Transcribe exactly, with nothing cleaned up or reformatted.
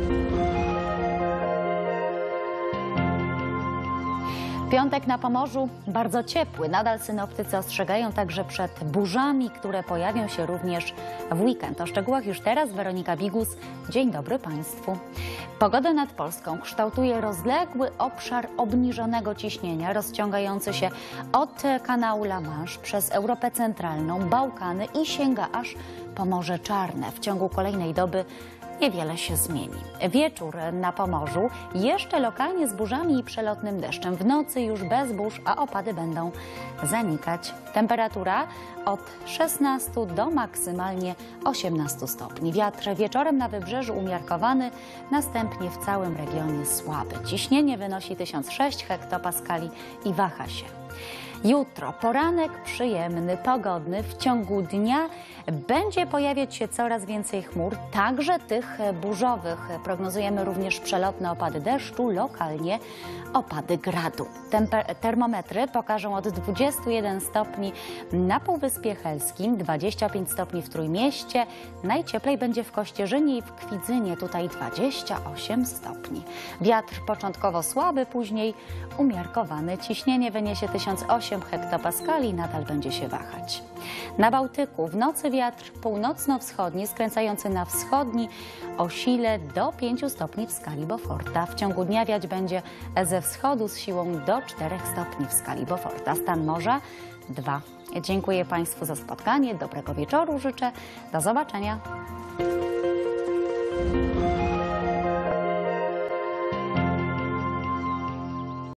Piątek na Pomorzu bardzo ciepły. Nadal synoptycy ostrzegają także przed burzami, które pojawią się również w weekend. O szczegółach już teraz Weronika Bigus. Dzień dobry Państwu. Pogodę nad Polską kształtuje rozległy obszar obniżonego ciśnienia, rozciągający się od kanału La Manche przez Europę Centralną, Bałkany i sięga aż po Morze Czarne. W ciągu kolejnej doby niewiele się zmieni. Wieczór na Pomorzu jeszcze lokalnie z burzami i przelotnym deszczem. W nocy już bez burz, a opady będą zanikać. Temperatura od szesnastu do maksymalnie osiemnastu stopni. Wiatr wieczorem na wybrzeżu umiarkowany, następnie w całym regionie słaby. Ciśnienie wynosi tysiąc sześć hektopaskali i waha się. Jutro poranek przyjemny, pogodny. W ciągu dnia będzie pojawiać się coraz więcej chmur, także tych burzowych. Prognozujemy również przelotne opady deszczu, lokalnie opady gradu. Temper termometry pokażą od dwudziestu jeden stopni na Półwyspie Helskim, dwadzieścia pięć stopni w Trójmieście. Najcieplej będzie w Kościerzynie i w Kwidzynie, tutaj dwadzieścia osiem stopni. Wiatr początkowo słaby, później umiarkowany. Ciśnienie wyniesie tysiąc osiem hektopaskali, nadal będzie się wahać. Na Bałtyku w nocy wiatr północno-wschodni skręcający na wschodni o sile do pięciu stopni w skali Beauforta. W ciągu dnia wiać będzie ze wschodu z siłą do czterech stopni w skali Beauforta. Stan morza dwa. Dziękuję Państwu za spotkanie. Dobrego wieczoru życzę. Do zobaczenia.